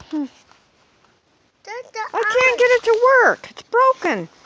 I can't get it to work. It's broken.